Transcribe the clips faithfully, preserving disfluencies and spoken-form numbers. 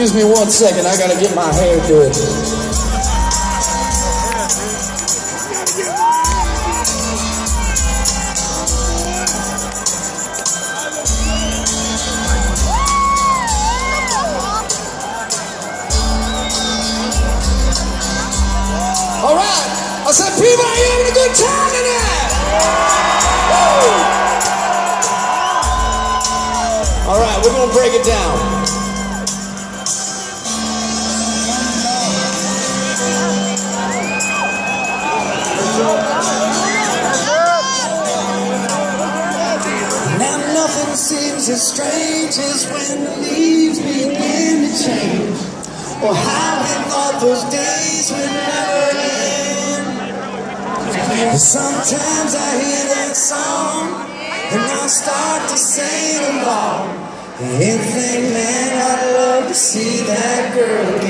Excuse me one second, I gotta get my hair good. All right, I said, people, are you having a good time tonight? Woo! All right, we're gonna break it down. Now nothing seems as strange as when the leaves begin to change, or how we thought those days would never end. Sometimes I hear that song and I start to sing along and think, man, I'd love to see that girl again.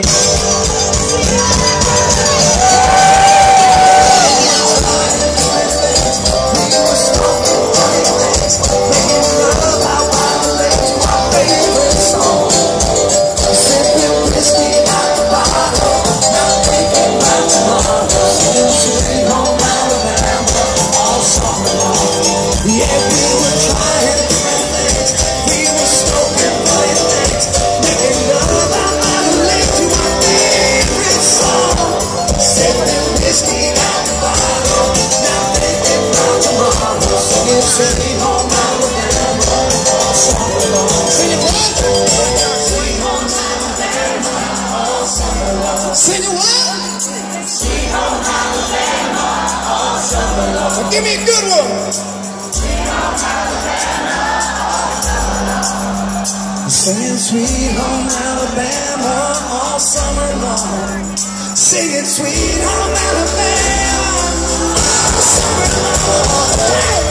Singing home Alabama, all summer long. Singing what? Singing home Alabama, all summer long. Singing what? Singing home Alabama, all summer long. Well, give me a good one. Singing home Alabama, all summer long. Singing sweet home Alabama, all summer long. Singing sweet home Alabama, all summer long.